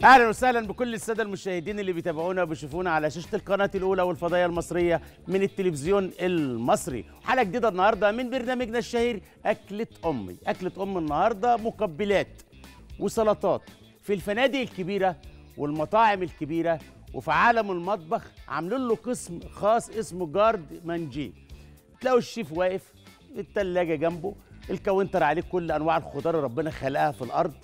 اهلا وسهلا بكل الساده المشاهدين اللي بيتابعونا وبيشوفونا على شاشه القناه الاولى والفضائيه المصريه من التلفزيون المصري. حلقه جديده النهارده من برنامجنا الشهير اكله امي. اكله ام النهارده مقبلات وسلطات في الفنادق الكبيره والمطاعم الكبيره، وفي عالم المطبخ عاملين له قسم خاص اسمه جارد مانجي. تلاقوا الشيف واقف، التلاجة جنبه، الكاونتر عليه كل انواع الخضار اللي ربنا خلقها في الارض،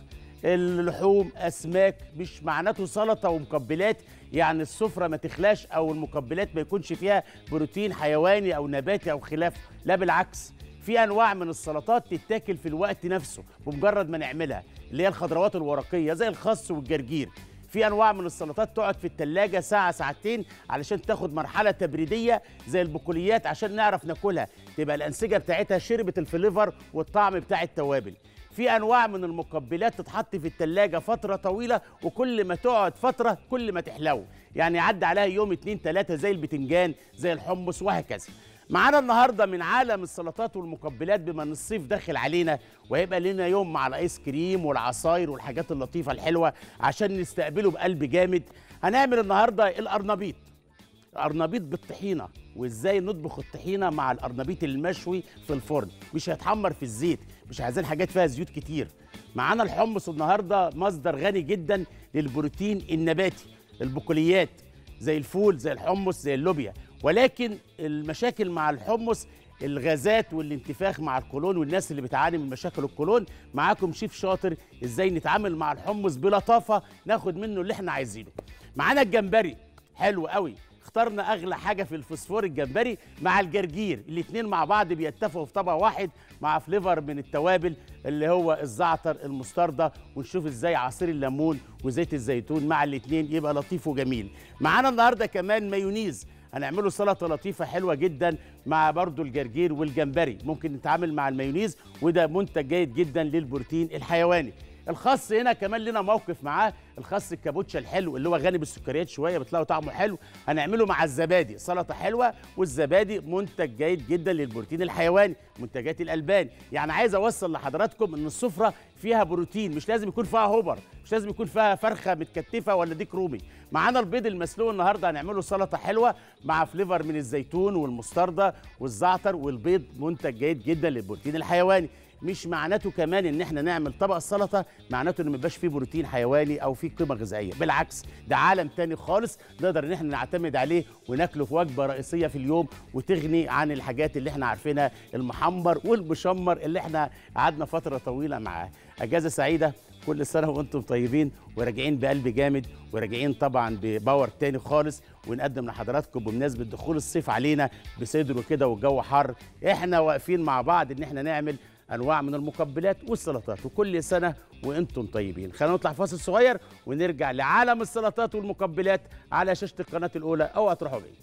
اللحوم، اسماك. مش معناته سلطه ومقبلات يعني السفره ما تخلاش او المقبلات ما يكونش فيها بروتين حيواني او نباتي او خلافه، لا بالعكس. في انواع من السلطات تتاكل في الوقت نفسه بمجرد ما نعملها، اللي هي الخضروات الورقيه زي الخس والجرجير. في انواع من السلطات تقعد في التلاجة ساعه ساعتين علشان تاخد مرحله تبريديه زي البقوليات عشان نعرف ناكلها، تبقى الانسجه بتاعتها شربت الفليفر والطعم بتاع التوابل. في انواع من المقبلات تتحط في التلاجة فتره طويله، وكل ما تقعد فتره كل ما تحلو، يعني يعدي عليها يوم 2 3 زي البتنجان زي الحمص وهكذا. معانا النهارده من عالم السلطات والمقبلات بما ان الصيف داخل علينا، وهيبقى لنا يوم مع الايس كريم والعصاير والحاجات اللطيفه الحلوه عشان نستقبله بقلب جامد. هنعمل النهارده القرنبيط. القرنبيط بالطحينه، وازاي نطبخ الطحينه مع القرنبيط المشوي في الفرن، مش هيتحمر في الزيت، مش عايزين حاجات فيها زيوت كتير. معانا الحمص النهارده مصدر غني جدا للبروتين النباتي، البقوليات زي الفول زي الحمص زي اللوبيا. ولكن المشاكل مع الحمص الغازات والانتفاخ مع القولون، والناس اللي بتعاني من مشاكل القولون. معاكم شيف شاطر ازاي نتعامل مع الحمص بلطافه ناخد منه اللي احنا عايزينه. معانا الجمبري حلو قوي، اخترنا اغلى حاجه في الفوسفور الجمبري مع الجرجير، الاتنين مع بعض بيتفقوا في طبق واحد مع فليفر من التوابل اللي هو الزعتر المستردة، ونشوف ازاي عصير الليمون وزيت الزيتون مع الاتنين يبقى لطيف وجميل. معانا النهارده كمان مايونيز، هنعمله سلطه لطيفه حلوه جدا مع برضو الجرجير والجمبري، ممكن نتعامل مع المايونيز وده منتج جيد جدا للبروتين الحيواني. الخس هنا كمان لنا موقف معاه، الخس الكابوتشا الحلو اللي هو غني بالسكريات شويه بتلاقوا طعمه حلو، هنعمله مع الزبادي سلطه حلوه. والزبادي منتج جيد جدا للبروتين الحيواني، منتجات الالبان. يعني عايز اوصل لحضراتكم ان السفره فيها بروتين، مش لازم يكون فيها هوبر، مش لازم يكون فيها فرخه متكتفه ولا ديك رومي. معانا البيض المسلوق النهارده هنعمله سلطه حلوه مع فليفر من الزيتون والمستردة والزعتر، والبيض منتج جيد جدا للبروتين الحيواني. مش معناته كمان ان احنا نعمل طبق السلطه معناته انه ما يبقاش فيه بروتين حيواني او فيه قيمه غذائيه، بالعكس ده عالم تاني خالص نقدر ان احنا نعتمد عليه وناكله في وجبه رئيسيه في اليوم، وتغني عن الحاجات اللي احنا عارفينها المحمر والمشمر اللي احنا قعدنا فتره طويله معاه. اجازه سعيده، كل سنه وانتم طيبين وراجعين بقلب جامد، وراجعين طبعا بباور تاني خالص، ونقدم لحضراتكم بمناسبه دخول الصيف علينا بصدره كده والجو حر، احنا واقفين مع بعض ان احنا نعمل انواع من المقبلات والسلطات، وكل سنه وانتم طيبين. خلينا نطلع فاصل صغير ونرجع لعالم السلطات والمقبلات على شاشه القناه الاولى، اوعى تروحوا بعيد.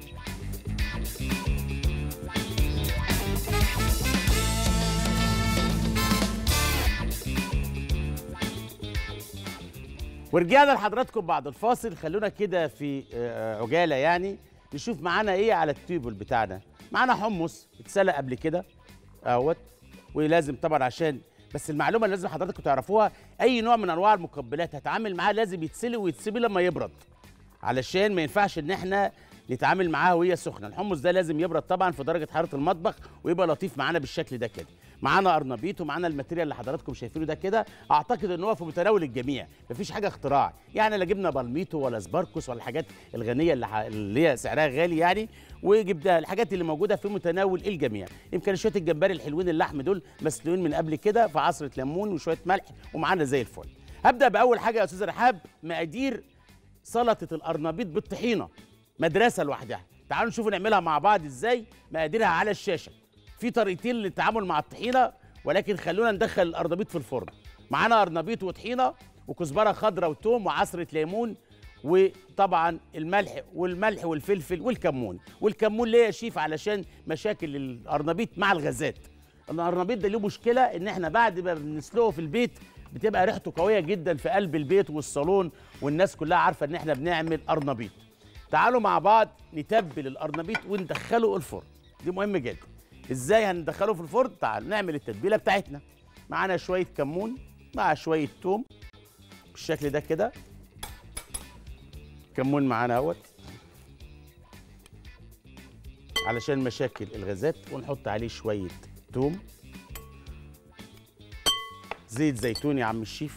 ورجعنا لحضراتكم بعد الفاصل. خلونا كده في عجاله يعني نشوف معانا ايه على التيبل بتاعنا. معانا حمص اتسلق قبل كده اهوت، ولازم طبعا عشان بس المعلومه اللي لازم حضراتكم تعرفوها، اي نوع من انواع المقبلات هتعامل معاه لازم يتسلق ويتسيب لما يبرد، علشان ما ينفعش ان احنا نتعامل معاها وهي سخنه. الحمص ده لازم يبرد طبعا في درجه حراره المطبخ ويبقى لطيف معانا بالشكل ده كده. معانا قرنبيط ومعانا الماتيريال اللي حضراتكم شايفينه ده كده، اعتقد ان هو في متناول الجميع، مفيش حاجه اختراع، يعني لا جبنا بالميتو ولا سباركوس ولا الحاجات الغنيه اللي هي سعرها غالي يعني، وجبنا الحاجات اللي موجوده في متناول الجميع. يمكن شويه الجمبري الحلوين اللحم دول مسلوقين من قبل كده في عصره ليمون وشويه ملح ومعانا زي الفل. هبدا باول حاجه يا استاذ رحاب، مقادير سلطه القرنبيط بالطحينه، مدرسه لوحدها. تعالوا نشوف نعملها مع بعض ازاي. مقاديرها على الشاشه، في طريقتين للتعامل مع الطحينه، ولكن خلونا ندخل القرنبيط في الفرن. معانا قرنبيط وطحينه وكزبره خضراء وتوم وعصره ليمون، وطبعا الملح والفلفل والكمون. والكمون ليه يا شيف؟ علشان مشاكل القرنبيط مع الغازات. القرنبيط ده له مشكله ان احنا بعد ما بنسلقه في البيت بتبقى ريحته قويه جدا في قلب البيت والصالون، والناس كلها عارفه ان احنا بنعمل قرنبيط. تعالوا مع بعض نتبل القرنبيط وندخله الفرن، دي مهم جدا. ازاي هندخله في الفرن؟ تعالوا نعمل التتبيله بتاعتنا. معانا شويه كمون مع شويه توم بالشكل ده كده، كمون معانا اهوت علشان مشاكل الغازات، ونحط عليه شويه توم، زيت زيتون يا عم الشيف،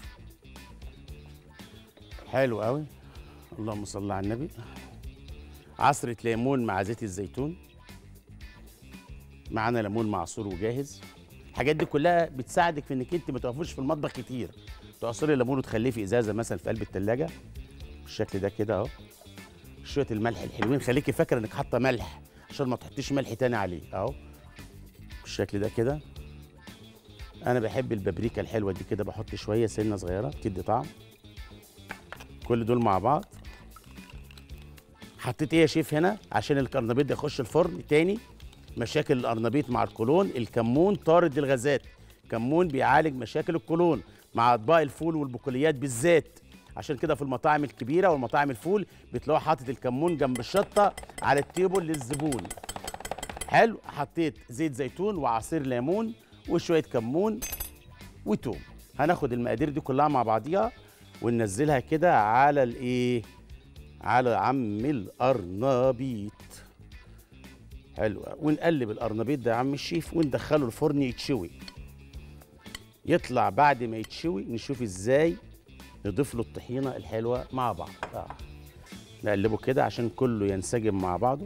حلو قوي، اللهم صل على النبي، عصرة ليمون مع زيت الزيتون، معانا ليمون معصور وجاهز. الحاجات دي كلها بتساعدك في انك انت ما تقفوش في المطبخ كتير، تعصري الليمون وتخليه في ازازه مثلا في قلب التلاجة بالشكل ده كده اهو. شويه الملح الحلوين، خليكي فاكره انك حاطه ملح عشان ما تحطيش ملح تاني عليه اهو بالشكل ده كده. انا بحب البابريكا الحلوه دي كده، بحط شويه سنه صغيره بتدي طعم. كل دول مع بعض. حطيت ايه يا شيف هنا عشان القرنبيط ده يخش الفرن تاني؟ مشاكل القرنبيط مع القولون، الكمون طارد للغازات، كمون بيعالج مشاكل القولون مع اطباق الفول والبقوليات بالذات. عشان كده في المطاعم الكبيره والمطاعم الفول بتلاقوا حاطط الكمون جنب الشطه على التيبل للزبون. حلو. حطيت زيت زيتون وعصير ليمون وشويه كمون وتوم. هناخد المقادير دي كلها مع بعضيها وننزلها كده على الايه، على عم القرنبيط. حلو. ونقلب القرنبيط ده يا عم الشيف وندخله الفرن يتشوي. يطلع بعد ما يتشوي نشوف ازاي نضيف له الطحينه الحلوه مع بعض. نقلبه كده عشان كله ينسجم مع بعضه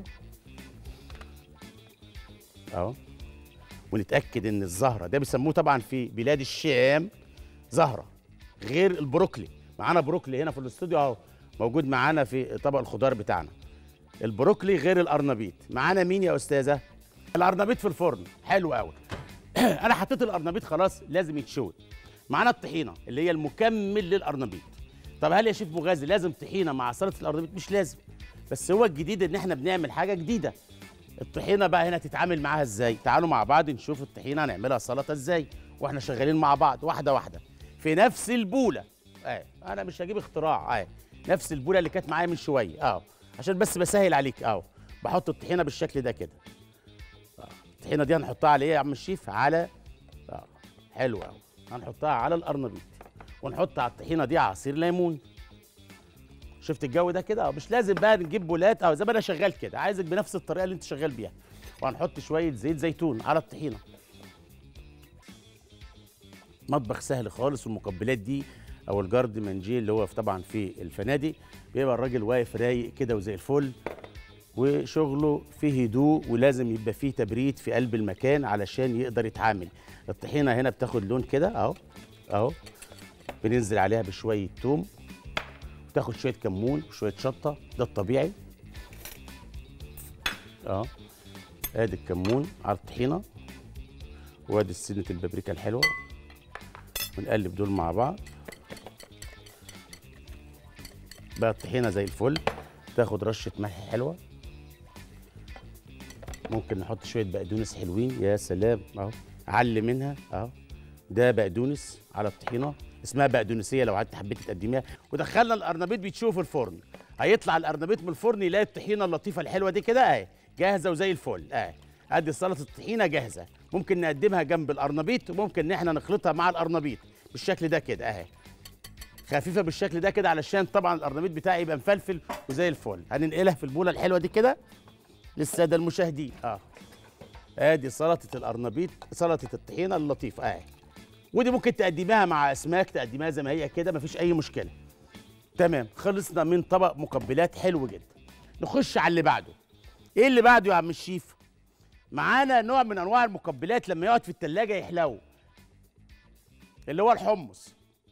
اهو. ونتاكد ان الزهره ده بيسموه طبعا في بلاد الشام زهره، غير البروكلي. معانا بروكلي هنا في الاستوديو اهو، موجود معانا في طبق الخضار بتاعنا. البروكلي غير القرنبيط. معانا مين يا استاذه؟ القرنبيط في الفرن. حلو قوي. انا حطيت القرنبيط خلاص لازم يتشوي. معانا الطحينه اللي هي المكمل للقرنبيط. طب هل يا شيف مغازي لازم طحينه مع سلطه القرنبيط؟ مش لازم، بس هو الجديد ان احنا بنعمل حاجه جديده. الطحينه بقى هنا تتعامل معاها ازاي؟ تعالوا مع بعض نشوف الطحينه هنعملها سلطه ازاي واحنا شغالين مع بعض واحده واحده في نفس البوله. انا مش هجيب اختراع. نفس البوله اللي كانت معايا من شويه عشان بس بسهل عليك بحط الطحينه بالشكل ده كده. الطحينه دي هنحطها على ايه يا عم الشيف؟ على حلو قوي. هنحطها على القرنبيط ونحط على الطحينه دي عصير ليمون. شفت الجو ده كده؟ مش لازم بقى نجيب بولات زي ما انا شغال كده، عايزك بنفس الطريقه اللي انت شغال بيها. وهنحط شويه زيت زيتون على الطحينه. مطبخ سهل خالص. والمقبلات دي او الجارد مانجيه اللي هو طبعا في الفنادق بيبقى الراجل واقف رايق كده وزي الفل وشغله فيه هدوء، ولازم يبقى فيه تبريد في قلب المكان علشان يقدر يتعامل. الطحينه هنا بتاخد لون كده اهو. بننزل عليها بشويه توم، تاخد شويه كمون وشويه شطه، ده الطبيعي. ادي الكمون على الطحينه وادي سنه البابريكا الحلوه، ونقلب دول مع بعض. بقى الطحينه زي الفل. تاخد رشه ملح حلوه، ممكن نحط شويه بقدونس حلوين. يا سلام اهو، علي منها اهو. ده بقدونس على الطحينه، اسمها بقدونسيه لو قعدت حبيتي تقدميها. ودخلنا القرنبيط بيتشوف في الفرن. هيطلع القرنبيط من الفرن يلاقي الطحينه اللطيفه الحلوه دي كده جاهزه وزي الفل. ادي سلطه الطحينه جاهزه. ممكن نقدمها جنب القرنبيط وممكن ان احنا نخلطها مع القرنبيط بالشكل ده كده خفيفه بالشكل ده كده علشان طبعا القرنبيط بتاعي يبقى مفلفل وزي الفل. هننقلها في البوله الحلوه دي كده للساده المشاهدين. ادي سلطه القرنبيط، سلطه الطحينه اللطيفه ودي ممكن تقدميها مع اسماك، تقدميها زي ما هي كده مفيش اي مشكله. تمام. خلصنا من طبق مقبلات حلو جدا. نخش على اللي بعده. ايه اللي بعده يا عم الشيف؟ معانا نوع من انواع المقبلات لما يقعد في التلاجة يحلو، اللي هو الحمص.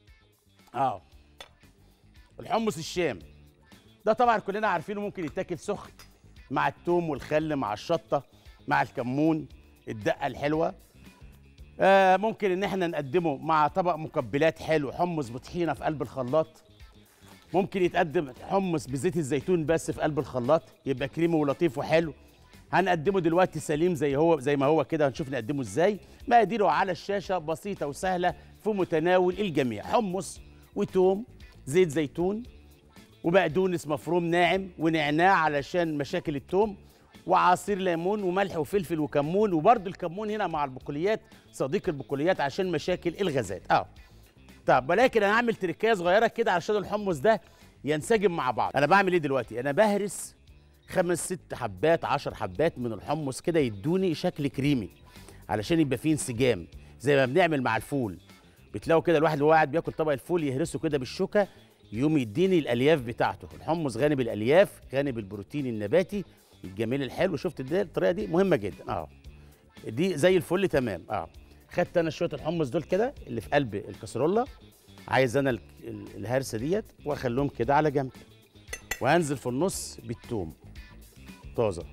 الحمص الشام ده طبعا كلنا عارفينه، ممكن يتاكل سخن مع الثوم والخل مع الشطه مع الكمون، الدقه الحلوه. ممكن ان احنا نقدمه مع طبق مقبلات حلو، حمص بطحينه في قلب الخلاط. ممكن يتقدم حمص بزيت الزيتون بس في قلب الخلاط، يبقى كريمي ولطيف وحلو. هنقدمه دلوقتي سليم زي ما هو كده، هنشوف نقدمه ازاي. مقاديره على الشاشه بسيطه وسهله في متناول الجميع. حمص وتوم، زيت زيتون، وبقدونس مفروم ناعم، ونعناع علشان مشاكل التوم، وعصير ليمون، وملح وفلفل وكمون. وبرده الكمون هنا مع البقوليات، صديق البقوليات عشان مشاكل الغازات. طب ولكن انا هعمل تركايه صغيره كده علشان الحمص ده ينسجم مع بعض. انا بعمل ايه دلوقتي؟ انا بهرس 5 6 حبات 10 حبات من الحمص كده يدوني شكل كريمي علشان يبقى فيه انسجام زي ما بنعمل مع الفول. بتلاقوا كده الواحد وهو قاعد بياكل طبق الفول يهرسه كده بالشوكه يقوم يديني الالياف بتاعته. الحمص غني بالالياف، غني بالبروتين النباتي الجميل الحلو. شفت ده الطريقه دي مهمه جدا. دي زي الفل تمام. خدت انا شويه الحمص دول كده اللي في قلب الكسرولة، عايز انا الهرسه ديت واخليهم كده على جنب، وهنزل في النص بالثوم طازه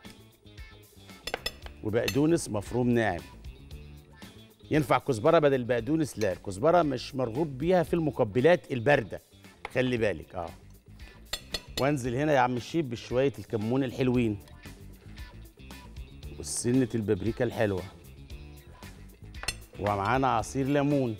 وبقدونس مفروم ناعم. ينفع كزبره بدل البقدونس؟ لا، الكزبره مش مرغوب بيها في المقبلات البارده، خلي بالك. وانزل هنا يا عم الشيف بشويه الكمون الحلوين وسنه البابريكا الحلوه، ومعانا عصير ليمون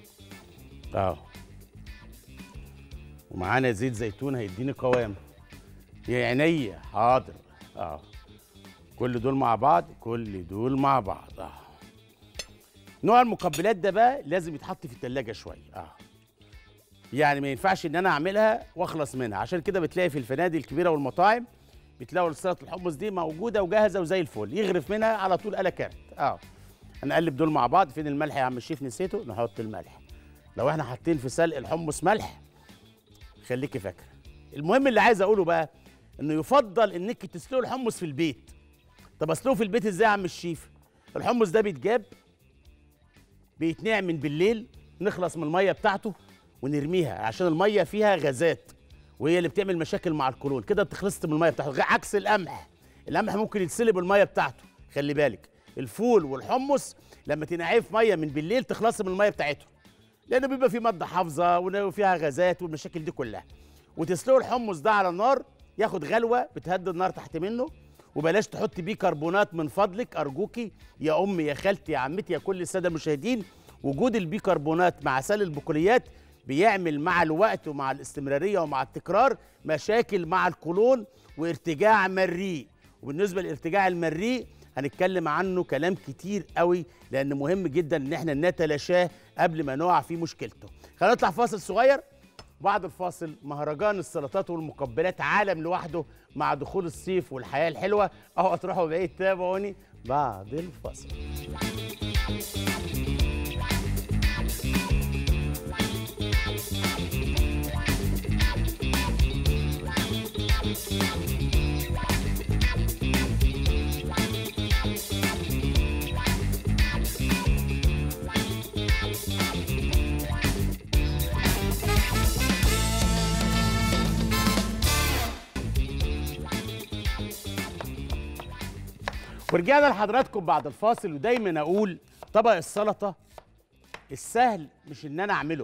ومعانا زيت زيتون هيديني قوام. يا عينيا حاضر. كل دول مع بعض. نوع المقبلات ده بقى لازم يتحط في التلاجة شويه. يعني ما ينفعش ان انا اعملها واخلص منها، عشان كده بتلاقي في الفنادق الكبيره والمطاعم بتلاقوا سلطه الحمص دي موجوده وجاهزه وزي الفل، يغرف منها على طول آلا كارت. هنقلب دول مع بعض. فين الملح يا عم الشيف؟ نسيته. نحط الملح. لو احنا حاطين في سلق الحمص ملح خليكي فاكره. المهم اللي عايز اقوله بقى انه يفضل انك تسلقوا الحمص في البيت. طب اسلقه في البيت ازاي يا عم الشيف؟ الحمص ده بيتجاب بيتنقع من بالليل، نخلص من الميه بتاعته ونرميها عشان الميه فيها غازات وهي اللي بتعمل مشاكل مع القولون. كده انت خلصت من الميه بتاعته، عكس القمح. القمح ممكن يتسلق بالميه بتاعته، خلي بالك. الفول والحمص لما تنقعيه في ميه من بالليل تخلصي من الميه بتاعته، لانه بيبقى فيه ماده حافظه وفيها غازات والمشاكل دي كلها. وتسلقوا الحمص ده على النار ياخد غلوه بتهدي النار تحت منه، وبلاش تحطي بيه كربونات من فضلك ارجوكي يا امي يا خالتي يا عمتي يا كل الساده المشاهدين. وجود البيكربونات مع سائل البقوليات بيعمل مع الوقت ومع الاستمراريه ومع التكرار مشاكل مع القولون وارتجاع مريء. وبالنسبه للارتجاع المريء هنتكلم عنه كلام كتير قوي، لان مهم جدا ان احنا نتلاشاه قبل ما نقع في مشكلته. خلينا نطلع فاصل صغير. بعد الفاصل مهرجان السلطات والمقبلات عالم لوحده مع دخول الصيف والحياه الحلوه. هتروحوا بعيد، تابعوني بعد الفاصل. ورجعنا لحضراتكم بعد الفاصل. ودايما اقول طبق السلطه السهل مش ان انا اعمله،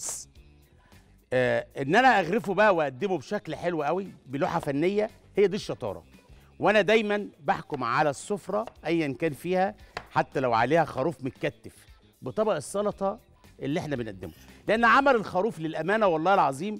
ان انا اغرفه بقى واقدمه بشكل حلو قوي بلوحه فنيه، هي دي الشطاره. وانا دايما بحكم على السفره ايا كان فيها حتى لو عليها خروف متكتف بطبق السلطه اللي احنا بنقدمه، لان عمل الخروف للامانه والله العظيم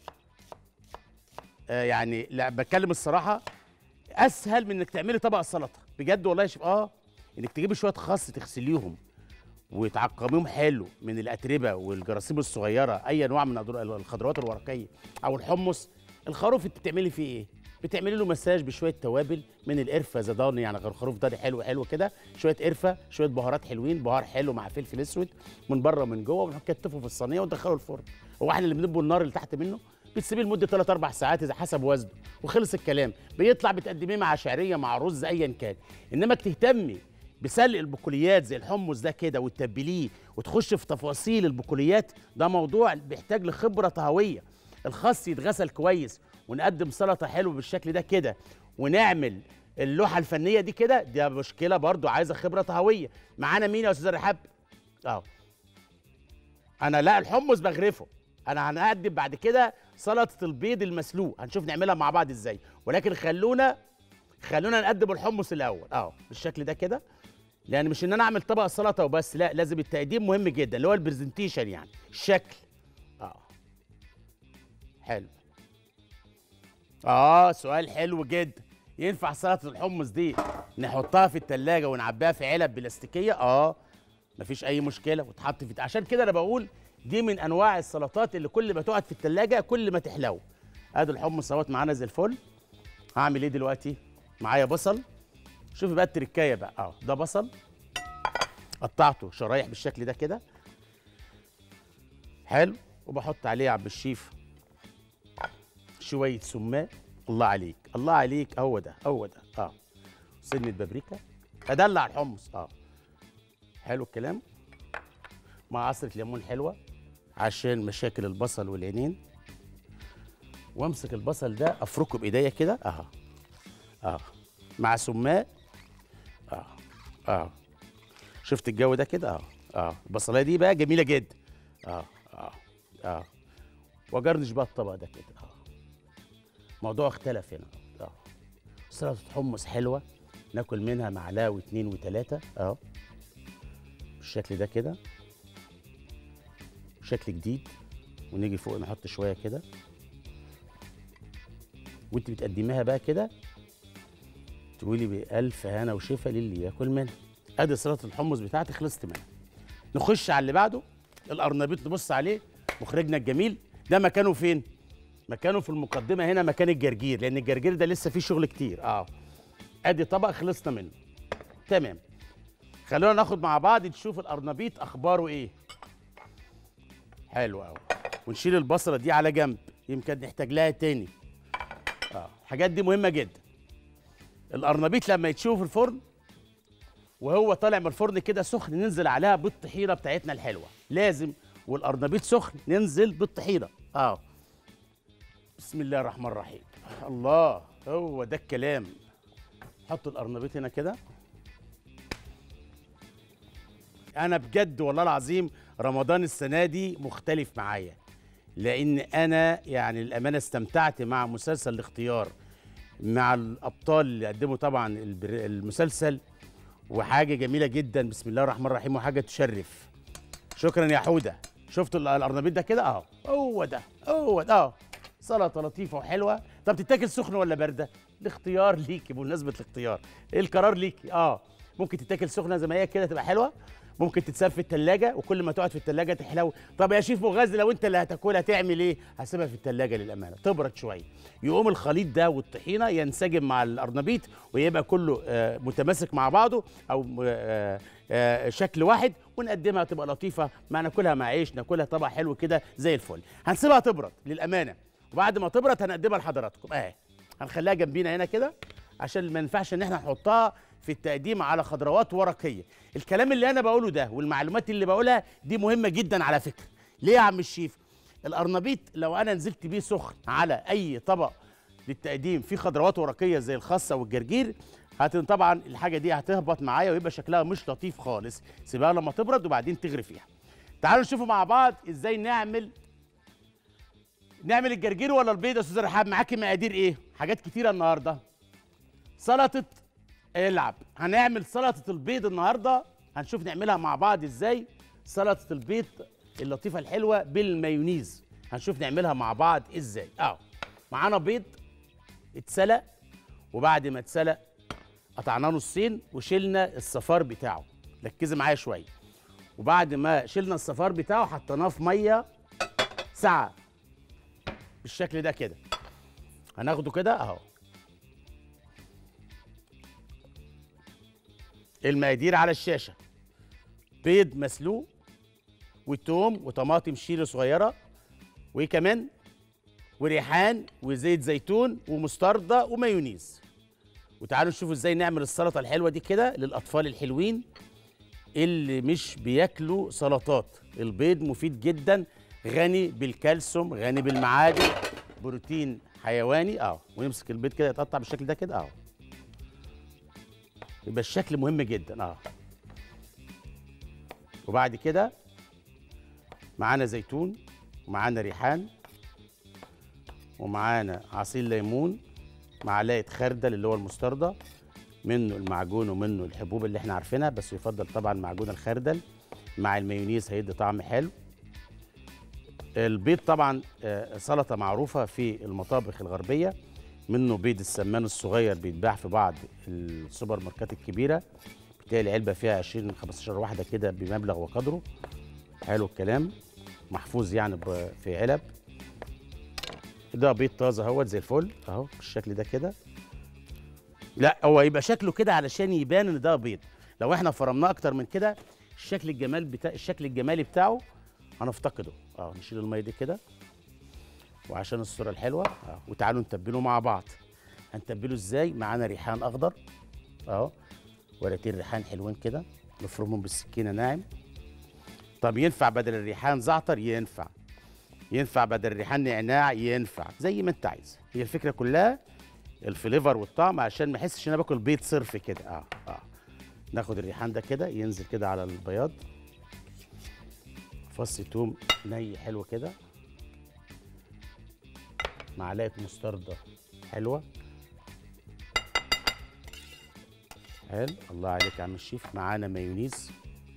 يعني لا بتكلم الصراحه اسهل من انك تعملي طبق السلطه بجد والله. شوف انك تجيبي شويه خس تغسليهم وتعقميهم حلو من الاتربه والجراثيم الصغيره، اي نوع من الخضروات الورقيه او الحمص. الخروف انت بتعملي فيه ايه؟ بتعملي له مساج بشويه توابل من القرفه زدان، يعني الخروف ده حلو حلو كده، شويه قرفه شويه بهارات حلوين، بهار حلو مع فلفل اسود من بره ومن جوه، ونكتفه في الصينيه وندخله الفرن. هو احنا اللي بنبوا النار اللي تحت منه؟ بتسيبيه لمده 3 4 ساعات اذا حسب وزنه وخلص الكلام. بيطلع بتقدميه مع شعريه مع رز ايا كان. انما تهتمي بسلق البقوليات زي الحمص ده كده وتتبليه وتخش في تفاصيل البقوليات، ده موضوع بيحتاج لخبره طهويه. الخس يتغسل كويس ونقدم سلطه حلوه بالشكل ده كده ونعمل اللوحه الفنيه دي كده، ده مشكله برضو عايزه خبره طهويه. معانا مين يا استاذ رحاب؟ انا لا الحمص بغرفه، انا هنقدم بعد كده سلطه البيض المسلوق، هنشوف نعملها مع بعض ازاي. ولكن خلونا نقدم الحمص الاول بالشكل ده كده، لان مش ان انا اعمل طبق السلطه وبس، لا لازم التقديم مهم جدا اللي هو البرزنتيشن، يعني الشكل. حلو. سؤال حلو جدا. ينفع سلطه الحمص دي نحطها في التلاجة ونعبيها في علب بلاستيكيه؟ مفيش اي مشكله وتحط في. عشان كده انا بقول دي من انواع السلطات اللي كل ما تقعد في التلاجة كل ما تحلو. ادي الحمص اهوت معانا زي الفل. هعمل ايه دلوقتي؟ معايا بصل. شوفي بقى التركايه بقى اهو، ده بصل قطعته شرايح بالشكل ده كده حلو، وبحط عليه يا عم الشيف شويه سماق. الله عليك الله عليك، هو ده هو ده سنه بابريكا، ادلع الحمص حلو الكلام، مع عصره ليمون حلوه عشان مشاكل البصل والعينين. وامسك البصل ده افركه بايديا كده مع سماق شفت الجو ده كده البصلايه دي بقى جميله جدا واجرنش بقى الطبق ده كده الموضوع اختلف هنا سلطه حمص حلوه ناكل منها معلقه واثنين وثلاثه بالشكل ده كده بشكل جديد. ونيجي فوق نحط شويه كده، وانت بتقدميها بقى كده تقولي بألف هنا وشفا للي ياكل منها. ادي سلطه الحمص بتاعتي خلصت منها. نخش على اللي بعده، القرنبيط. نبص عليه مخرجنا الجميل ده مكانه فين؟ مكانه في المقدمه هنا، مكان الجرجير، لان الجرجير ده لسه فيه شغل كتير. ادي طبق خلصنا منه تمام. خلونا ناخد مع بعض نشوف القرنبيط اخباره ايه. حلو قوي. ونشيل البصله دي على جنب، يمكن نحتاج لها تاني. الحاجات دي مهمه جدا. القرنبيط لما يتشوي في الفرن وهو طالع من الفرن كده سخن، ننزل عليها بالطحينه بتاعتنا الحلوه، لازم والقرنبيط سخن ننزل بالطحينه. بسم الله الرحمن الرحيم. الله، هو ده الكلام. حط القرنبيط هنا كده. انا بجد والله العظيم رمضان السنه دي مختلف معايا، لان انا يعني الامانه استمتعت مع مسلسل الاختيار مع الابطال اللي قدموا طبعا المسلسل، وحاجه جميله جدا. بسم الله الرحمن الرحيم، وحاجه تشرف. شكرا يا حوده. شفتوا القرنبيط ده كده هو ده هو ده سلطه لطيفه وحلوه. طب تتاكل سخنه ولا بارده؟ الاختيار ليكي. بمناسبه الاختيار، القرار ليكي. ممكن تتاكل سخنه زي ما هي كده تبقى حلوه، ممكن تتساب في التلاجة وكل ما تقعد في التلاجة تحلو. طب يا شيف مغازي لو انت اللي هتاكلها تعمل ايه؟ هسيبها في التلاجة للامانه تبرد شويه، يقوم الخليط ده والطحينه ينسجم مع القرنبيط ويبقى كله متماسك مع بعضه، او شكل واحد، ونقدمها تبقى لطيفه. ما ناكلها مع عيش، ناكلها طبق حلو كده زي الفل. هنسيبها تبرد للامانه، وبعد ما تبرد هنقدمها لحضراتكم. هنخليها جنبينا هنا كده عشان ما ينفعش ان احنا نحطها في التقديم على خضروات ورقيه. الكلام اللي انا بقوله ده والمعلومات اللي بقولها دي مهمه جدا على فكره. ليه يا عم الشيف؟ القرنبيط لو انا نزلت بيه سخن على اي طبق للتقديم فيه خضروات ورقيه زي الخاصه والجرجير، طبعا الحاجه دي هتهبط معايا ويبقى شكلها مش لطيف خالص. سيبها لما تبرد وبعدين تغري فيها. تعالوا نشوفوا مع بعض ازاي نعمل الجرجير ولا البيض. يا استاذ رحاب معاكي مقادير ايه؟ حاجات كتيره النهارده. سلطه العب، هنعمل سلطه البيض النهارده. هنشوف نعملها مع بعض ازاي. سلطه البيض اللطيفه الحلوه بالمايونيز، هنشوف نعملها مع بعض ازاي. معانا بيض اتسلق، وبعد ما اتسلق قطعناه نصين وشلنا الصفار بتاعه. ركزي معايا شويه. وبعد ما شلنا الصفار بتاعه حطيناه في ميه ساعه بالشكل ده كده. هناخده كده اهو. المقادير على الشاشه: بيض مسلوق، وتوم وطماطم شيري صغيره، وكمان وريحان وزيت زيتون ومستردة ومايونيز. وتعالوا نشوفوا ازاي نعمل السلطه الحلوه دي كده للاطفال الحلوين اللي مش بياكلوا سلطات. البيض مفيد جدا، غني بالكالسيوم، غني بالمعادن، بروتين حيواني. ونمسك البيض كده يتقطع بالشكل ده كده يبقى الشكل مهم جدا. وبعد كده معانا زيتون، ومعانا ريحان، ومعانا عصير ليمون، معلقه خردل اللي هو المستردة، منه المعجون ومنه الحبوب اللي احنا عارفينها، بس يفضل طبعا معجون الخردل مع المايونيز هيدي طعم حلو. البيض طبعا سلطه معروفه في المطابخ الغربيه، منه بيض السمان الصغير بيتباع في بعض السوبر ماركات الكبيره، بتلاقي العلبه فيها 20 15 واحده كده بمبلغ وقدره. حلو الكلام. محفوظ يعني في علب. ده بيض طازه اهوت زي الفل اهو بالشكل ده كده. لا هو يبقى شكله كده علشان يبان ان ده بيض. لو احنا فرمناه اكتر من كده الشكل الجمالي بتاعه هنفتقده. نشيل الميه دي كده وعشان الصوره الحلوه وتعالوا نتبله مع بعض. هنتبله ازاي؟ معانا ريحان اخضر اهو، ورقتين ريحان حلوين كده نفرمهم بالسكينه ناعم. طب ينفع بدل الريحان زعتر؟ ينفع بدل الريحان نعناع؟ ينفع زي ما انت عايز. هي الفكره كلها الفليفر والطعم عشان ما احسش ان انا باكل بيض صرف كده. ناخد الريحان ده كده ينزل كده على البياض. فص توم ني حلو كده، معلقه مستردة حلوه. حلو، الله عليك يا عم الشيف. معانا مايونيز،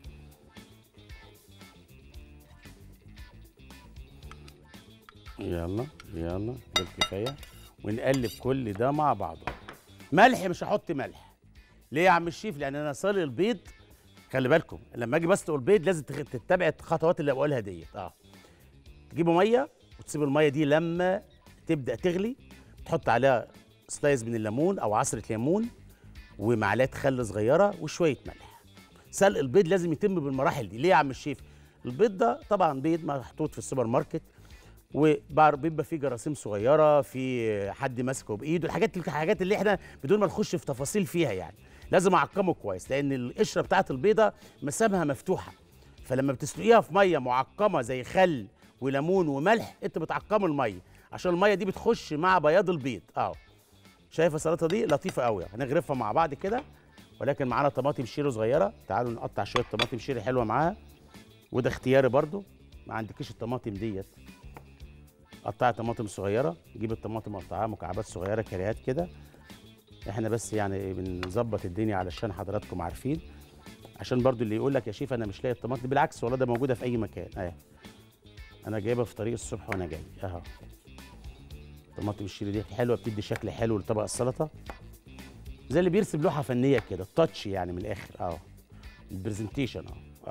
يلا يلا بالكفايه، ونقلب كل ده مع بعضه. ملح مش هحط ملح. ليه يا عم الشيف؟ لان انا سالق البيض. خلي بالكم لما اجي بسلق البيض لازم تتبع الخطوات اللي بقولها ديت. تجيبوا ميه وتسيب الميه دي لما تبدا تغلي، تحط عليها سلايز من الليمون او عصره ليمون ومعلقه خل صغيره وشويه ملح. سلق البيض لازم يتم بالمراحل دي. ليه يا عم الشيف؟ البيض ده طبعا بيض محطوط في السوبر ماركت وبيبقى فيه جراثيم صغيره، في حد ماسكه بايده، الحاجات اللي احنا بدون ما نخش في تفاصيل فيها يعني. لازم اعقمه كويس لان القشره بتاعت البيضه مسامها مفتوحه، فلما بتسلقيها في ميه معقمه زي خل وليمون وملح انت بتعقموا الميه عشان الميه دي بتخش مع بياض البيض. شايف السلطه دي لطيفه قوي. هنغرفها مع بعض كده، ولكن معانا طماطم شيري صغيره. تعالوا نقطع شويه طماطم شيري حلوه معاها، وده اختياري برضو. ما عندكيش الطماطم ديت قطعي طماطم صغيره، جيب الطماطم قطعها مكعبات صغيره كريهات كده. احنا بس يعني بنظبط الدنيا علشان حضراتكم عارفين، عشان برضو اللي يقول لك يا شيف انا مش لاقي الطماطم، بالعكس والله ده موجوده في اي مكان اهي. انا جايبها في طريق الصبح وانا جاي اهو. طماطم الشيري دي حلوه، بتدي شكل حلو لطبق السلطه، زي اللي بيرسم لوحه فنيه كده، التاتش يعني من الاخر البرزنتيشن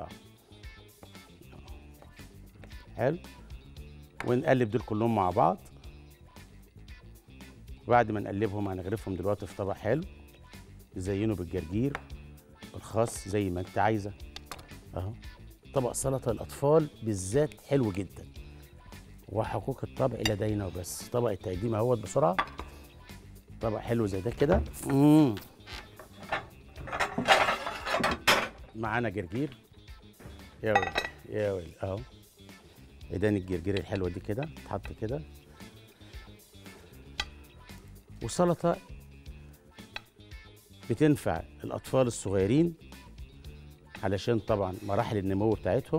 حلو. ونقلب دول كلهم مع بعض. بعد ما نقلبهم هنغرفهم دلوقتي في طبق حلو، نزينه بالجرجير بالخس زي ما انت عايزه اهو. طبق سلطه الاطفال بالذات حلو جدا، وحقوق الطبع لدينا وبس. طبق التقديم اهوت بسرعه، طبق حلو زي ده كده. معانا جرجير، يا ويلي يا ويلي اهو. عيدان الجرجير الحلوه دي كده تحط كده. وسلطه بتنفع الاطفال الصغيرين علشان طبعا مراحل النمو بتاعتهم،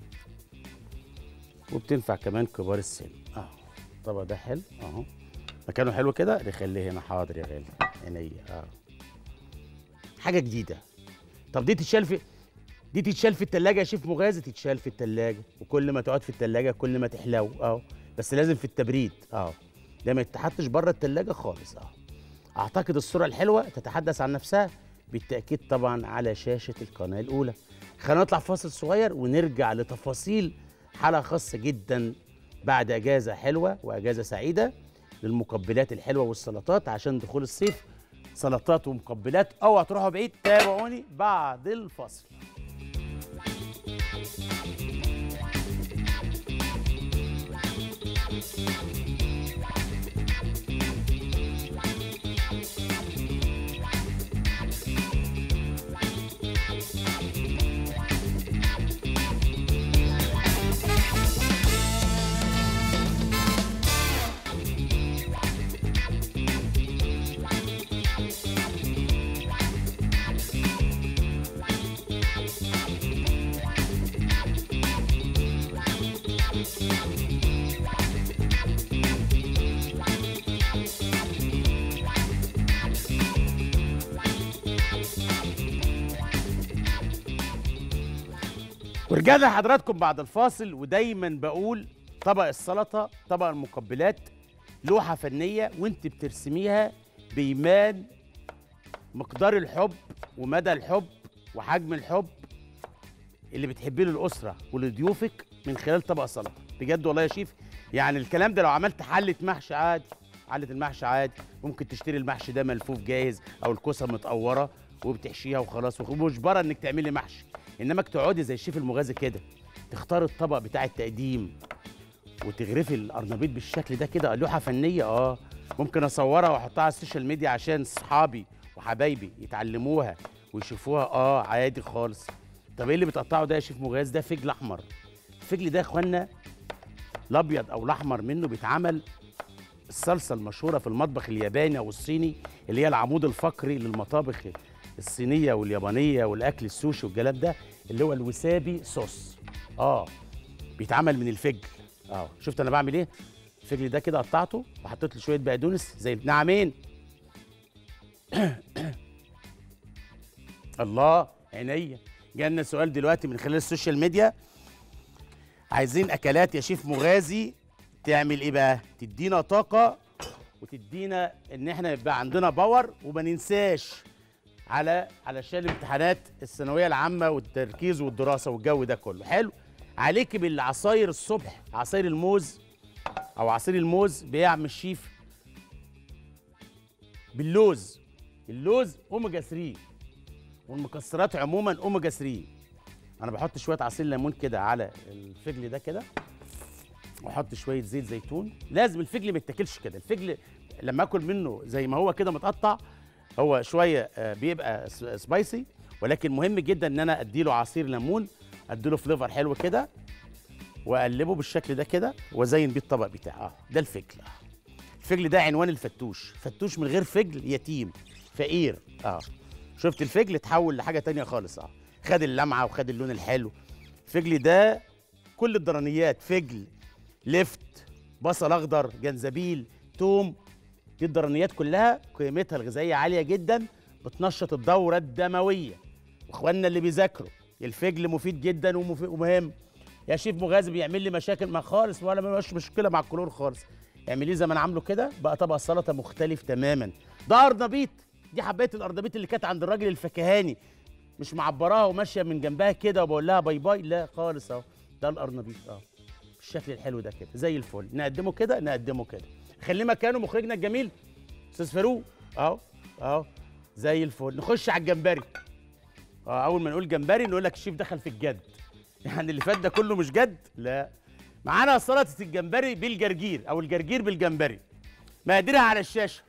وبتنفع كمان كبار السن الطبق ده حلو اهو. مكانه حلو كده، نخليه هنا. حاضر يا غالي عينيا. حاجه جديده. طب دي تتشال في التلاجة يا شيف مغازي؟ تتشال في التلاجة، وكل ما تقعد في التلاجة كل ما تحلو بس لازم في التبريد ده ما يتحطش بره التلاجة خالص اعتقد الصورة الحلوة تتحدث عن نفسها بالتأكيد طبعا على شاشة القناة الأولى. خلينا نطلع فاصل صغير ونرجع لتفاصيل حلقة خاصة جدا بعد أجازة حلوة وأجازة سعيدة للمقبلات الحلوة والسلطات عشان دخول الصيف. سلطات ومقبلات، اوعوا تروحوا بعيد، تابعوني بعد الفاصل. ورجعنا لحضراتكم بعد الفاصل. ودايما بقول طبق السلطه، طبق المقبلات، لوحه فنيه وانت بترسميها بيمان مقدار الحب ومدى الحب وحجم الحب اللي بتحبيه للاسره ولضيوفك من خلال طبق سلطه. بجد والله يا شيف، يعني الكلام ده لو عملت حله محشي عادي، حله المحشي عادي، ممكن تشتري المحشي ده ملفوف جاهز او الكوسه متقوره وبتحشيها وخلاص، ومجبره انك تعملي محشي. انما تقعدي زي الشيف المغازي كده تختار الطبق بتاع التقديم وتغرفي القرنبيط بالشكل ده كده، لوحه فنيه. ممكن اصورها واحطها على السوشيال ميديا عشان صحابي وحبايبي يتعلموها ويشوفوها. عادي خالص. طب ايه اللي بتقطعه ده يا شيف مغاز؟ ده فجل احمر. الفجل ده يا اخوانا الابيض او الاحمر منه بيتعمل الصلصه المشهوره في المطبخ الياباني او الصيني، اللي هي العمود الفقري للمطابخ الصينيه واليابانيه والاكل السوشي والكلام ده، اللي هو الوسابي صوص. بيتعمل من الفجل. شفت انا بعمل ايه؟ الفجل ده كده قطعته وحطيت له شويه بقدونس زي نعمين. الله عينيا. جالنا سؤال دلوقتي من خلال السوشيال ميديا، عايزين اكلات يا شيف مغازي تعمل ايه بقى؟ تدينا طاقه وتدينا ان احنا يبقى عندنا باور وما ننساش علشان الامتحانات الثانويه العامه والتركيز والدراسه والجو ده كله. حلو عليك بالعصاير الصبح، عصاير الموز او عصير الموز بيعمل الشيف باللوز. اللوز اوميجا 3 والمكسرات عموما اوميجا 3. انا بحط شويه عصير ليمون كده على الفجل ده كده، واحط شويه زيت زيتون. لازم الفجل ما يتاكلش كده، الفجل لما اكل منه زي ما هو كده متقطع هو شويه بيبقى سبايسي، ولكن مهم جدا ان انا اديله عصير ليمون، اديله فليفر حلو كده، واقلبه بالشكل ده كده وازين بيه الطبق بتاعي. ده الفجل. الفجل ده عنوان الفتوش. فتوش من غير فجل يتيم فقير. شفت الفجل اتحول لحاجه تانية خالص. خد اللمعه وخد اللون الحلو. الفجل ده كل الضرنيات، فجل، لفت، بصل اخضر، جنزبيل، توم، دي الضرنيات كلها قيمتها الغذائيه عاليه جدا، بتنشط الدوره الدمويه. واخواننا اللي بيذاكروا الفجل مفيد جدا ومهم. يا شيف مغازي بيعمل لي مشاكل مع خالص، ولا مش مشكله مع الكلور خالص. اعمليه زي ما انا عامله كده، بقى طبق سلطه مختلف تماما. ده قرنبيط، دي حبايه القرنبيط اللي كانت عند الراجل الفكهاني، مش معبراها وماشيه من جنبها كده وبقول لها باي باي، لا خالص. ده القرنبيط بالشكل الحلو ده كده زي الفل. نقدمه كده، نقدمه كده. خليه مكانه مخرجنا الجميل استاذ فاروق. زي الفل. نخش على الجمبري. اول ما نقول جمبري نقول لك الشيف دخل في الجد. يعني اللي فات ده كله مش جد؟ لا. معانا سلطه الجمبري بالجرجير او الجرجير بالجمبري. مقاديرها على الشاشه.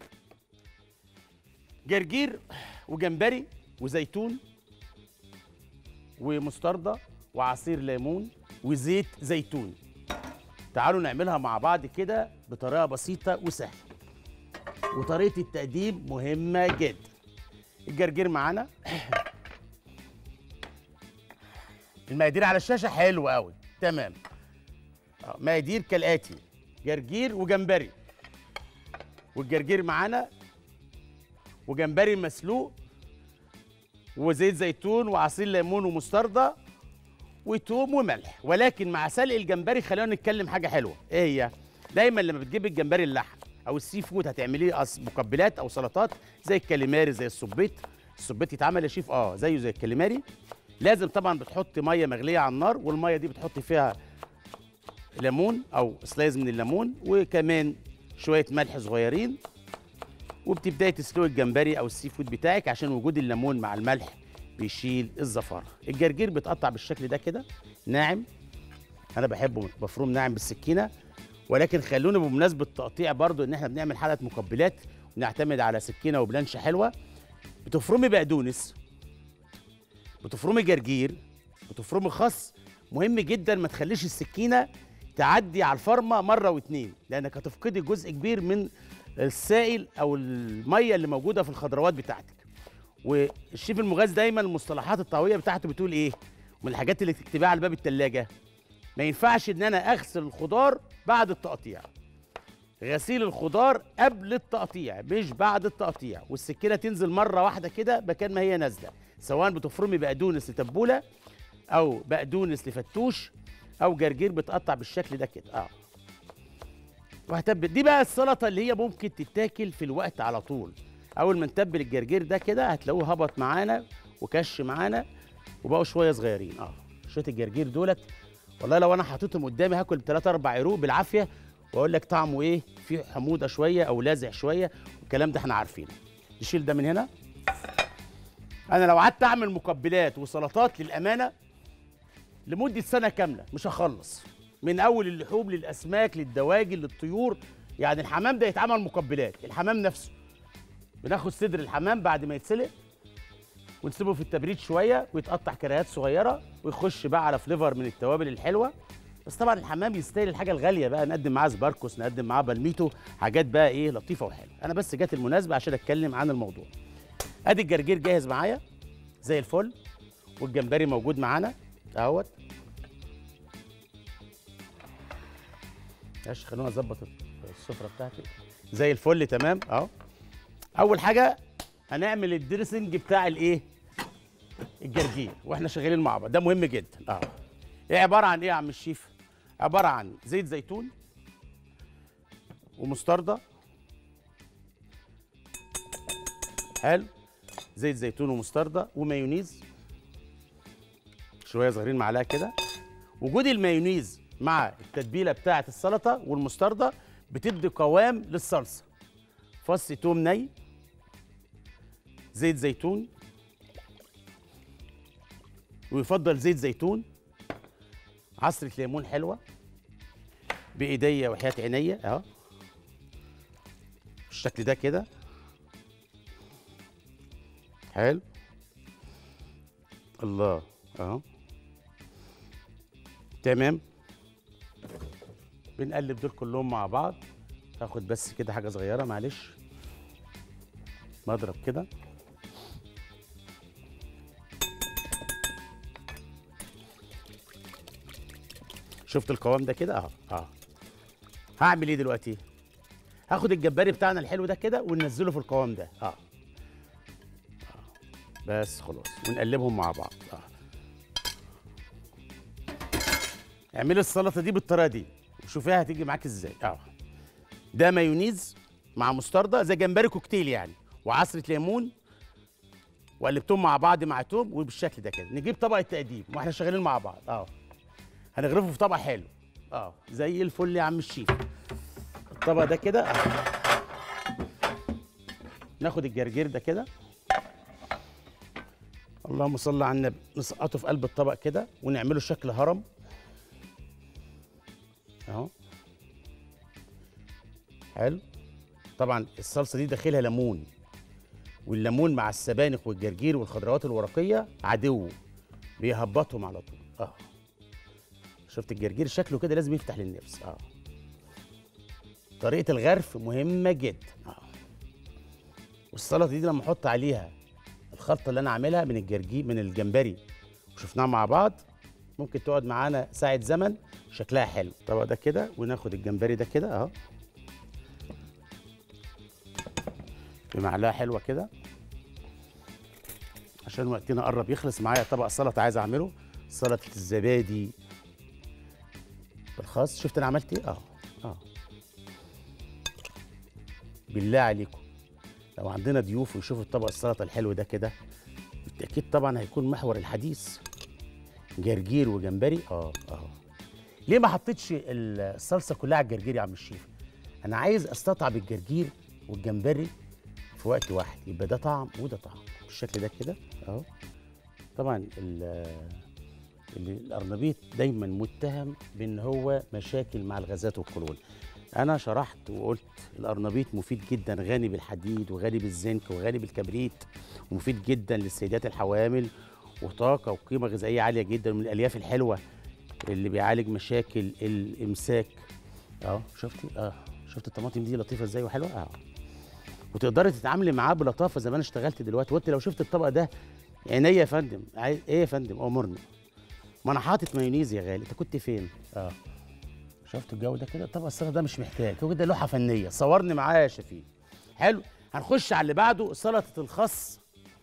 جرجير وجمبري وزيتون ومستردة وعصير ليمون وزيت زيتون. تعالوا نعملها مع بعض كده بطريقه بسيطه وسهله. وطريقه التقديم مهمه جدا. الجرجير معانا. المقادير على الشاشه. حلو قوي. تمام. مقادير كالاتي: جرجير وجمبري، والجرجير معانا، وجمبري مسلوق، وزيت زيتون وعصير ليمون ومستردة وتوم وملح. ولكن مع سلق الجمبري خلينا نتكلم حاجه حلوه. ايه هي؟ دايما لما بتجيب الجمبري اللحم او السي فود هتعمليه مقبلات او سلطات زي الكاليماري، زي السبيط. السبيط يتعمل يا شيف زيه زي الكاليماري. لازم طبعا بتحط ميه مغليه على النار، والميه دي بتحط فيها ليمون او سلايز من الليمون وكمان شويه ملح صغيرين، وبتبداي تسلقي الجمبري او السي فود بتاعك عشان وجود الليمون مع الملح بيشيل الزفاره. الجرجير بيتقطع بالشكل ده كده ناعم. انا بحبه مفروم ناعم بالسكينه، ولكن خلونا بمناسبه التقطيع برضو ان احنا بنعمل حلقه مقبلات ونعتمد على سكينه وبلانشه حلوه. بتفرمي بقدونس، بتفرمي جرجير، بتفرمي خس. مهم جدا ما تخليش السكينه تعدي على الفرمه مره واتنين، لانك هتفقدي جزء كبير من السائل او الميه اللي موجوده في الخضروات بتاعتك. والشيف المغاز دايما المصطلحات الطهويه بتاعته بتقول ايه؟ من الحاجات اللي تكتبها على باب الثلاجه: ما ينفعش ان انا اغسل الخضار بعد التقطيع. غسيل الخضار قبل التقطيع مش بعد التقطيع، والسكينه تنزل مره واحده كده مكان ما هي نازله، سواء بتفرمي بقدونس لتبوله او بقدونس لفتوش او جرجير بتقطع بالشكل ده كده. وهتبل دي بقى السلطه اللي هي ممكن تتاكل في الوقت على طول. اول ما نتبل الجرجير ده كده هتلاقوه هبط معانا وكش معانا وبقوا شويه صغيرين. شويه الجرجير دولت والله لو انا حاططهم قدامي هاكل 3 4 عروق بالعافيه، واقول لك طعمه ايه، فيه حموضه شويه او لازع شويه، والكلام ده احنا عارفينه. نشيل ده من هنا. انا لو قعدت اعمل مقبلات وسلطات للامانه لمده سنه كامله مش هخلص، من اول اللحوم للاسماك للدواجن للطيور. يعني الحمام ده يتعمل مقبلات، الحمام نفسه بناخد صدر الحمام بعد ما يتسلق ونسيبه في التبريد شويه ويتقطع كريهات صغيره ويخش بقى على فليفر من التوابل الحلوه. بس طبعا الحمام يستاهل الحاجه الغاليه بقى، نقدم معاه سباركوس، نقدم معاه بالميتو، حاجات بقى ايه لطيفه وحلوه. انا بس جت المناسبه عشان اتكلم عن الموضوع. ادي الجرجير جاهز معايا زي الفل، والجمبري موجود معانا اهوت. ماشي، خلونا اظبط السفره بتاعتي زي الفل تمام اهو. اول حاجه هنعمل الدريسنج بتاع الايه، الجرجير واحنا شغالين مع بعض، ده مهم جدا ايه عباره عن ايه يا عم الشيف؟ عباره عن زيت زيتون ومستردة. حلو، زيت زيتون ومستردة ومايونيز شويه صغيرين، معلقه كده. وجود المايونيز مع التتبيله بتاعه السلطه والمستردة بتدي قوام للصلصه. فص توم ني، زيت زيتون، ويفضل زيت زيتون، عصرة ليمون حلوة بإيديا وحياة عينيا اهو بالشكل ده كده. حلو، الله اهو تمام. بنقلب دول كلهم مع بعض. هاخد بس كده حاجة صغيرة معلش، مضرب كده. شفت القوام ده كده اهو. هعمل ايه دلوقتي؟ هاخد الجمبري بتاعنا الحلو ده كده وننزله في القوام ده بس خلاص، ونقلبهم مع بعض اعملي السلطه دي بالطريقه دي وشوفيها هتيجي معاك ازاي ده مايونيز مع مستردة زي جمبري كوكتيل يعني، وعصره ليمون، وقلبتهم مع بعض مع توم، وبالشكل ده كده. نجيب طبق التقديم واحنا شغالين مع بعض هنغرفه في طبق حلو زي الفل يا عم الشيف. الطبق ده كده ناخد الجرجير ده كده، اللهم صل على النبي، نسقطه في قلب الطبق كده ونعمله شكل هرم اهو. حلو، طبعا الصلصه دي داخلها ليمون، والليمون مع السبانخ والجرجير والخضروات الورقيه عدو بيهبطهم على طول شفت الجرجير شكله كده لازم يفتح للنفس طريقه الغرف مهمه جدا والسلطه دي لما احط عليها الخلطه اللي انا عاملها من الجرجير من الجمبري وشفناها مع بعض ممكن تقعد معانا ساعه زمن، شكلها حلو. الطبق ده كده وناخد الجمبري ده كده بمعلقه حلوه كده عشان وقتنا قرب يخلص. معايا طبق سلطه عايز اعمله، سلطه الزبادي بالخاص. شفت انا عملت ايه بالله عليكم لو عندنا ضيوف ويشوفوا الطبق السلطه الحلو ده كده بالتاكيد طبعا هيكون محور الحديث جرجير وجمبري ليه ما حطيتش الصلصه كلها على الجرجير يا عم الشيف؟ انا عايز استطعم الجرجير والجمبري في وقت واحد، يبقى ده طعم وده طعم بالشكل ده كده طبعا القرنبيط دايما متهم بان هو مشاكل مع الغازات والقولون. انا شرحت وقلت القرنبيط مفيد جدا، غني بالحديد وغني بالزنك وغني بالكبريت، ومفيد جدا للسيدات الحوامل، وطاقه وقيمه غذائيه عاليه جدا، من الالياف الحلوه اللي بيعالج مشاكل الامساك. شفتي شفت الطماطم دي لطيفه ازاي وحلوه وتقدري تتعاملي معاه بلطافه زي ما انا اشتغلت دلوقتي. وانت لو شفت الطبق ده عينيا يا فندم، عايز ايه يا فندم؟ امرني. ما انا حاطط مايونيز يا غالي، انت كنت فين؟ شفت الجو ده كده؟ طبق السلطه ده مش محتاج، هو كده لوحه فنيه، صورني معايا يا شفيق. حلو، هنخش على اللي بعده، سلطه الخس.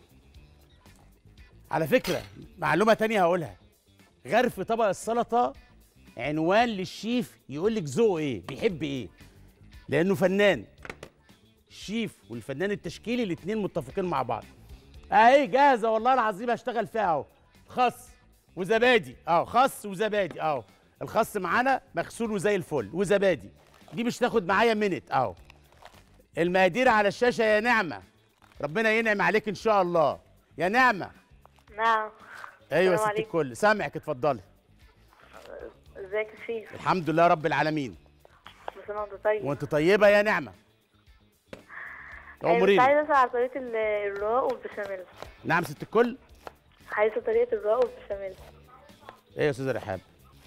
على فكره معلومه تانية هقولها، غرف طبق السلطه عنوان للشيف يقول لك ذوقه ايه، بيحب ايه، لانه فنان. الشيف والفنان التشكيلي الاثنين متفقين مع بعض. اهي جاهزه والله العظيم، هشتغل فيها خس وزبادي خس وزبادي الخس معانا مغسول وزي الفل وزبادي. دي مش تاخد معايا منت اهو. المقادير على الشاشه يا نعمه. ربنا ينعم عليك ان شاء الله يا نعمه. نعم. ايوه يا السلام ست عليكم. الكل، سامعك اتفضلي. ازيك يا شيخ؟ الحمد لله رب العالمين. كل سنه وانت طيب. وانت طيبه يا نعمه. بس عمرين. عايزه اسال على طريقه الرقاق والبشاميل. نعم ست الكل. عايزه طريقه الرقاق والبشاميل. ايه يا استاذه رحاب؟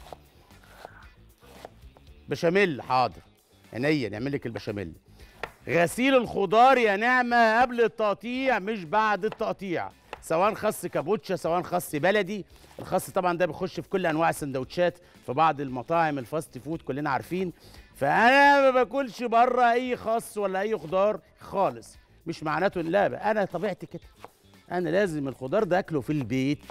بشاميل حاضر، عينيا نعمل لك البشاميل. غسيل الخضار يا نعمه قبل التقطيع مش بعد التقطيع، سواء خس كابوتشا سواء خس بلدي. الخس طبعا ده بيخش في كل انواع السندوتشات في بعض المطاعم الفاست فود كلنا عارفين. فانا ما باكلش بره اي خس ولا اي خضار خالص. مش معناته لا بقى انا طبيعتي كده، انا لازم الخضار ده اكله في البيت.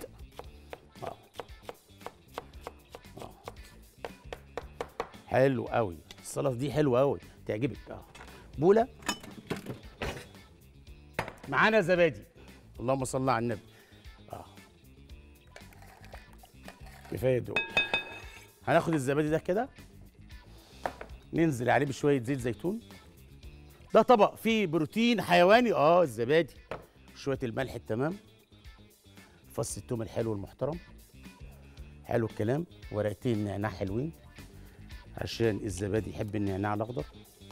حلو قوي السلطه دي، حلوه قوي تعجبك. بوله معانا زبادي، اللهم صل على النبي. كفايه دول. هناخد الزبادي ده كده ننزل عليه بشويه زيت زيتون. ده طبق فيه بروتين حيواني الزبادي. شويه الملح التمام، فص الثوم الحلو المحترم، حلو الكلام، ورقتين نعناع حلوين عشان الزبادي يحب النعناع الاخضر،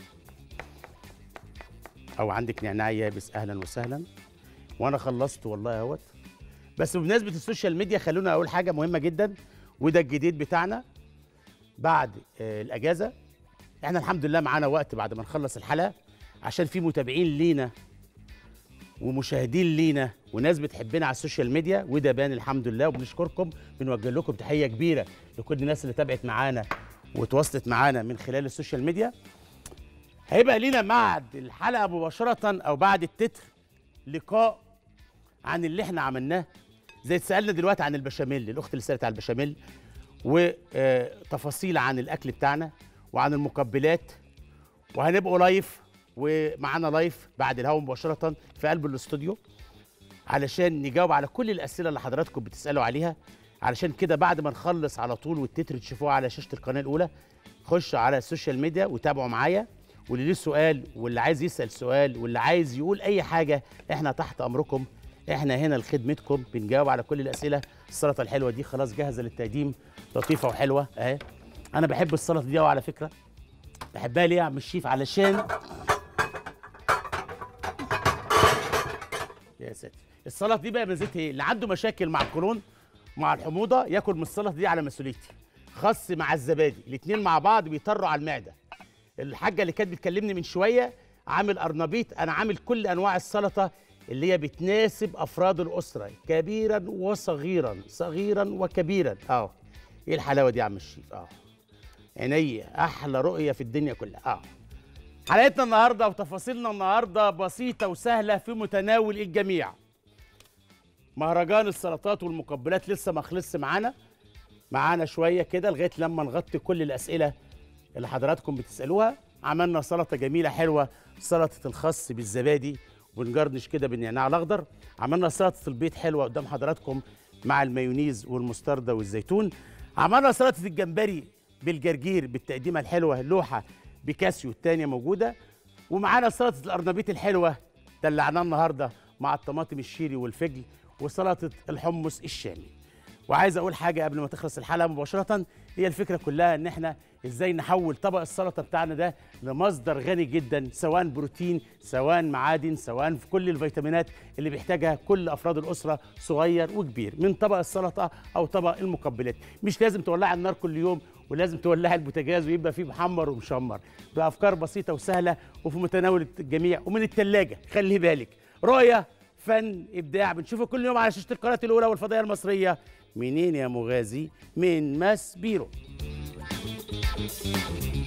او عندك نعناع يابس اهلا وسهلا. وانا خلصت والله اهوت. بس بمناسبه السوشيال ميديا خلونا اقول حاجه مهمه جدا، وده الجديد بتاعنا بعد الاجازه. احنا الحمد لله معانا وقت بعد ما نخلص الحلقه، عشان في متابعين لينا ومشاهدين لينا وناس بتحبنا على السوشيال ميديا، وده بان الحمد لله وبنشكركم. بنوجه لكم تحيه كبيره لكل الناس اللي تابعت معانا وتواصلت معانا من خلال السوشيال ميديا. هيبقى لينا بعد الحلقه مباشره او بعد التتر لقاء عن اللي احنا عملناه، زي اتسالنا دلوقتي عن البشاميل، الاخت اللي سالت على البشاميل، وتفاصيل عن الاكل بتاعنا وعن المقبلات. وهنبقوا لايف، ومعانا لايف بعد الهوا مباشره في قلب الاستوديو علشان نجاوب على كل الاسئله اللي حضراتكم بتسالوا عليها. علشان كده بعد ما نخلص على طول والتتر تشوفوه على شاشه القناه الاولى، خشوا على السوشيال ميديا وتابعوا معايا. واللي ليه سؤال واللي عايز يسال سؤال واللي عايز يقول اي حاجه، احنا تحت امركم، احنا هنا لخدمتكم، بنجاوب على كل الاسئله. السلطه الحلوه دي خلاص جاهزه للتقديم، لطيفه وحلوه اهي. انا بحب السلطه دي قوي على فكره. بحبها ليه يا عم الشيف؟ علشان يا ساتر السلطه دي بقى ميزتها ايه؟ اللي عنده مشاكل مع القولون مع الحموضه ياكل من السلطه دي على مسؤوليتي. خس مع الزبادي الاثنين مع بعض بيطروا على المعده. الحاجه اللي كانت بتكلمني من شويه عامل قرنبيط، انا عامل كل انواع السلطه اللي هي بتناسب افراد الاسره، كبيرا وصغيرا، صغيرا وكبيرا. ايه الحلاوه دي يا عم الشيف؟ عينيا احلى رؤيه في الدنيا كلها. حلقتنا النهارده وتفاصيلنا النهارده بسيطه وسهله في متناول الجميع. مهرجان السلطات والمقبلات لسه ما خلصش معانا شويه كده لغايه لما نغطي كل الاسئله اللي حضراتكم بتسالوها. عملنا سلطه جميله حلوه، سلطه الخس بالزبادي ونجرنش كده بالنعناع الاخضر. عملنا سلطه البيض حلوه قدام حضراتكم مع المايونيز والمستردة والزيتون. عملنا سلطه الجمبري بالجرجير بالتقديمه الحلوه، لوحه بيكاسيو الثانيه موجوده. ومعانا سلطه القرنبيط الحلوه دلعناها النهارده مع الطماطم الشيري والفجل، وسلطه الحمص الشامي. وعايز اقول حاجه قبل ما تخلص الحلقه مباشره، هي الفكره كلها ان احنا ازاي نحول طبق السلطه بتاعنا ده لمصدر غني جدا، سواء بروتين سواء معادن سواء في كل الفيتامينات اللي بيحتاجها كل افراد الاسره صغير وكبير، من طبق السلطه او طبق المقبلات. مش لازم تولع النار كل يوم ولازم تولع البوتاجاز ويبقى فيه محمر ومشمر، بافكار بسيطه وسهله وفي متناول الجميع ومن الثلاجه. خلي بالك، رؤيه، فن، ابداع، بنشوفه كل يوم على شاشه القناه الاولى والفضائيه المصريه. منين يا مغازي؟ من ماس بيرو.